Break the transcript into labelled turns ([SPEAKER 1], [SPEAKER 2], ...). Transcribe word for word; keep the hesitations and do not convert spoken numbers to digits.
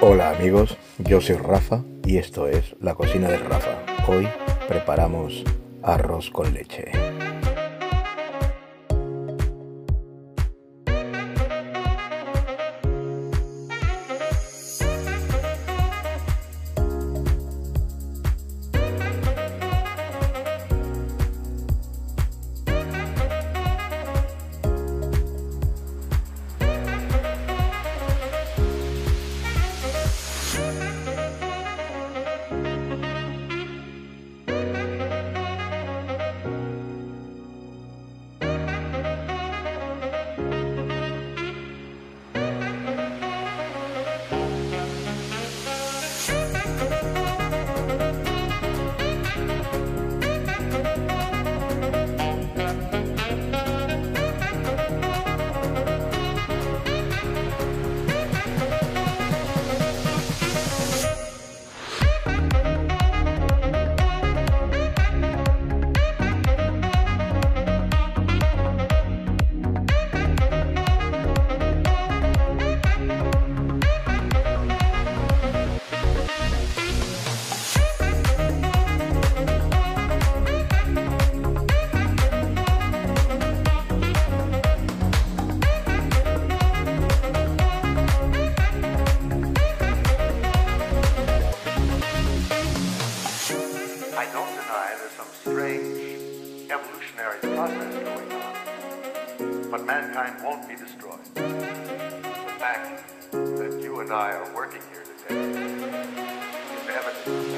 [SPEAKER 1] Hola amigos, yo soy Rafa y esto es La Cocina de Rafa. Hoy preparamos arroz con leche.
[SPEAKER 2] I don't deny there's some strange evolutionary process going on, but mankind won't be destroyed. The fact that you and I are working here today is evidence